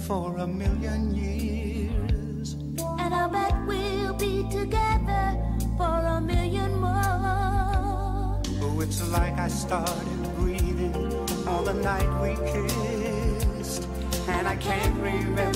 for a million years. And I bet we'll be together for a million more. Oh, it's like I started breathing on the night we kissed, and I can't remember